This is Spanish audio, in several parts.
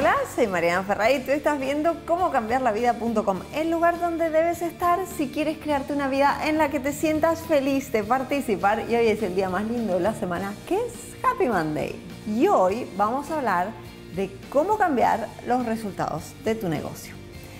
Hola, soy Mariana Ferrari y tú estás viendo cómo cambiar la vida.com, el lugar donde debes estar si quieres crearte una vida en la que te sientas feliz de participar. Y hoy es el día más lindo de la semana, que es Happy Monday. Y hoy vamos a hablar de cómo cambiar los resultados de tu negocio.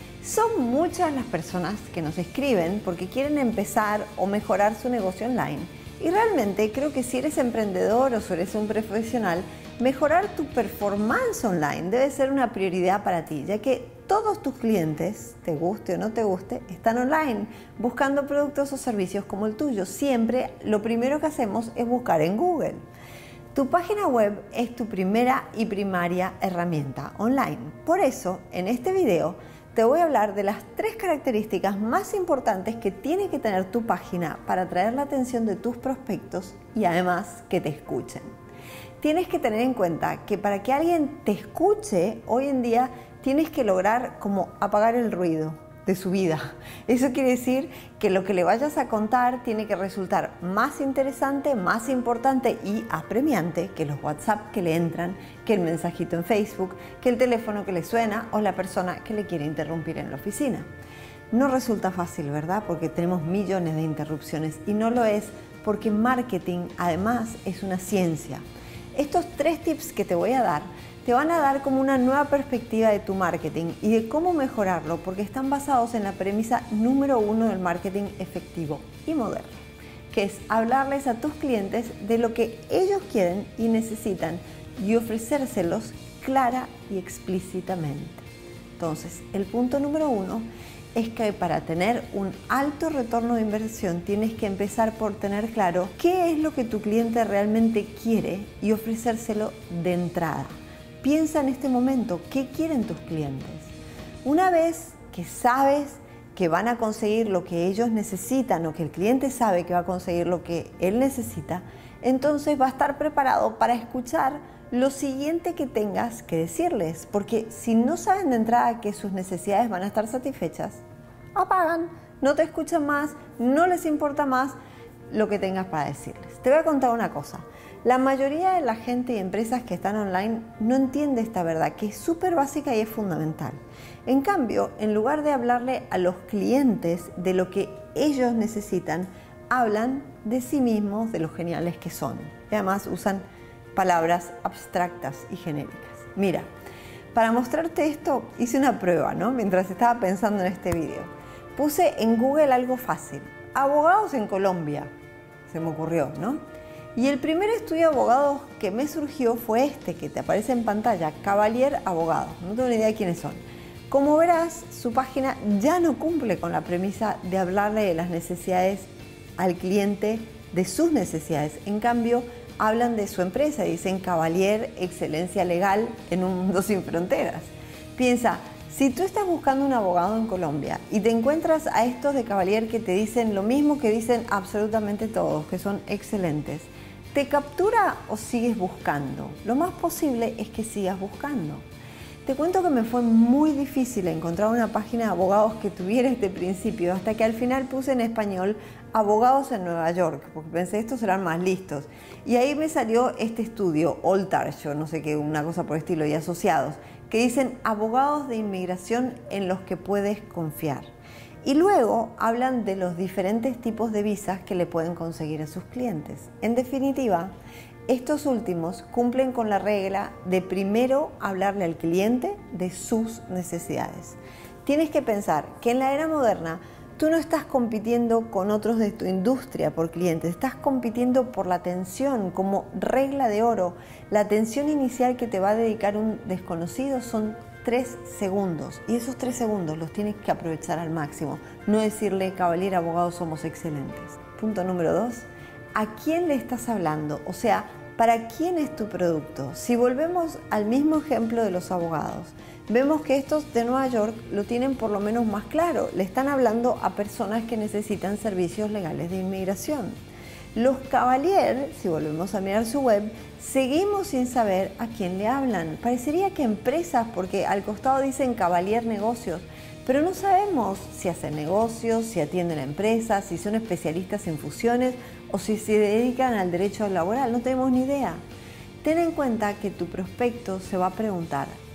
Son muchas las personas que nos escriben porque quieren empezar o mejorar su negocio online. Y realmente creo que si eres emprendedor o si eres un profesional, mejorar tu performance online debe ser una prioridad para ti, ya que todos tus clientes, te guste o no te guste, están online buscando productos o servicios como el tuyo. Siempre lo primero que hacemos es buscar en Google. Tu página web es tu primera y primaria herramienta online. Por eso, en este video, te voy a hablar de las 3 características más importantes que tiene que tener tu página para atraer la atención de tus prospectos y además que te escuchen. Tienes que tener en cuenta que para que alguien te escuche, hoy en día tienes que lograr como apagar el ruido de su vida. Eso quiere decir que lo que le vayas a contar tiene que resultar más interesante, más importante y apremiante que los WhatsApp que le entran, que el mensajito en Facebook, que el teléfono que le suena o la persona que le quiere interrumpir en la oficina. No resulta fácil, ¿verdad? Porque tenemos millones de interrupciones y no lo es porque marketing además es una ciencia. Estos 3 tips que te voy a dar te van a dar como una nueva perspectiva de tu marketing y de cómo mejorarlo, porque están basados en la premisa número 1 del marketing efectivo y moderno, que es hablarles a tus clientes de lo que ellos quieren y necesitan y ofrecérselos clara y explícitamente. Entonces, el punto número 1 es que para tener un alto retorno de inversión tienes que empezar por tener claro qué es lo que tu cliente realmente quiere y ofrecérselo de entrada. Piensa en este momento, ¿qué quieren tus clientes? Una vez que sabes que van a conseguir lo que ellos necesitan o que el cliente sabe que va a conseguir lo que él necesita, entonces va a estar preparado para escuchar lo siguiente que tengas que decirles, porque si no saben de entrada que sus necesidades van a estar satisfechas, apagan, no te escuchan más, no les importa más lo que tengas para decirles. Te voy a contar una cosa. La mayoría de la gente y empresas que están online no entiende esta verdad, que es súper básica y es fundamental. En cambio, en lugar de hablarle a los clientes de lo que ellos necesitan, hablan de sí mismos, de lo geniales que son. Y además usan palabras abstractas y genéricas. Mira, para mostrarte esto hice una prueba, ¿no? Mientras estaba pensando en este video. Puse en Google algo fácil. Abogados en Colombia. Se me ocurrió, ¿no? Y el primer estudio de abogados que me surgió fue este, que te aparece en pantalla, Cavalier Abogados. No tengo ni idea de quiénes son. Como verás, su página ya no cumple con la premisa de hablarle de las necesidades al cliente, de sus necesidades. En cambio, hablan de su empresa, dicen Cavalier Excelencia Legal en un mundo sin fronteras. Piensa, si tú estás buscando un abogado en Colombia y te encuentras a estos de Cavalier que te dicen lo mismo que dicen absolutamente todos, que son excelentes, ¿te captura o sigues buscando? Lo más posible es que sigas buscando. Te cuento que me fue muy difícil encontrar una página de abogados que tuviera este principio, hasta que al final puse en español Abogados en Nueva York, porque pensé estos serán más listos. Y ahí me salió este estudio, Oltarsho, no sé qué, una cosa por el estilo, y asociados, que dicen abogados de inmigración en los que puedes confiar. Y luego hablan de los diferentes tipos de visas que le pueden conseguir a sus clientes. En definitiva, estos últimos cumplen con la regla de primero hablarle al cliente de sus necesidades. Tienes que pensar que en la era moderna tú no estás compitiendo con otros de tu industria por clientes, estás compitiendo por la atención como regla de oro. La atención inicial que te va a dedicar un desconocido son 3 segundos y esos 3 segundos los tienes que aprovechar al máximo, no decirle Cavalier Abogados somos excelentes. Punto número 2, ¿a quién le estás hablando? O sea, ¿para quién es tu producto? Si volvemos al mismo ejemplo de los abogados, vemos que estos de Nueva York lo tienen por lo menos más claro, le están hablando a personas que necesitan servicios legales de inmigración. Los Cavalier, si volvemos a mirar su web, seguimos sin saber a quién le hablan. Parecería que empresas, porque al costado dicen Cavalier Negocios, pero no sabemos si hacen negocios, si atienden a empresas, si son especialistas en fusiones o si se dedican al derecho laboral. No tenemos ni idea. Ten en cuenta que tu prospecto se va a preguntar,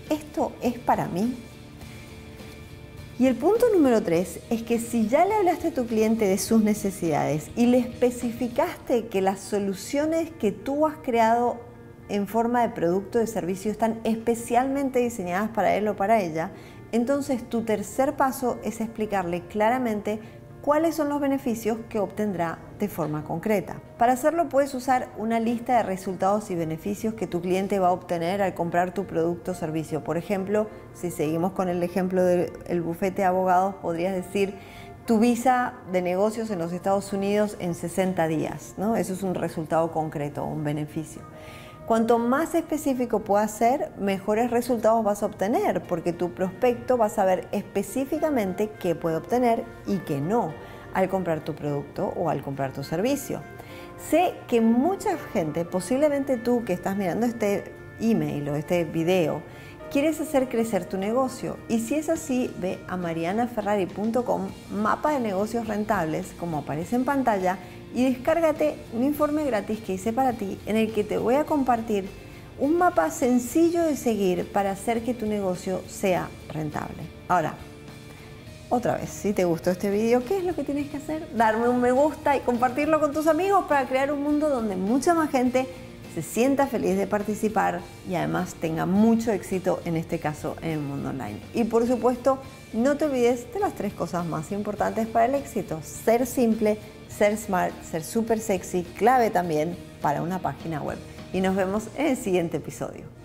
¿esto es para mí? Y el punto número 3 es que si ya le hablaste a tu cliente de sus necesidades y le especificaste que las soluciones que tú has creado en forma de producto o de servicio están especialmente diseñadas para él o para ella, entonces tu tercer paso es explicarle claramente cuáles son los beneficios que obtendrá de forma concreta. Para hacerlo puedes usar una lista de resultados y beneficios que tu cliente va a obtener al comprar tu producto o servicio. Por ejemplo, si seguimos con el ejemplo del bufete de abogados, podrías decir tu visa de negocios en los Estados Unidos en 60 días, ¿no? Eso es un resultado concreto, un beneficio. Cuanto más específico puedas ser, mejores resultados vas a obtener, porque tu prospecto va a saber específicamente qué puede obtener y qué no al comprar tu producto o al comprar tu servicio. Sé que mucha gente, posiblemente tú que estás mirando este email o este video, quieres hacer crecer tu negocio, y si es así, ve a marianaferrari.com, mapa de negocios rentables, como aparece en pantalla, y descárgate un informe gratis que hice para ti en el que te voy a compartir un mapa sencillo de seguir para hacer que tu negocio sea rentable. Ahora, otra vez, si te gustó este video, ¿qué es lo que tienes que hacer? Darme un me gusta y compartirlo con tus amigos para crear un mundo donde mucha más gente se sienta feliz de participar y además tenga mucho éxito, en este caso en el mundo online. Y por supuesto, no te olvides de las 3 cosas más importantes para el éxito: ser simple, ser smart, ser súper sexy, clave también para una página web. Y nos vemos en el siguiente episodio.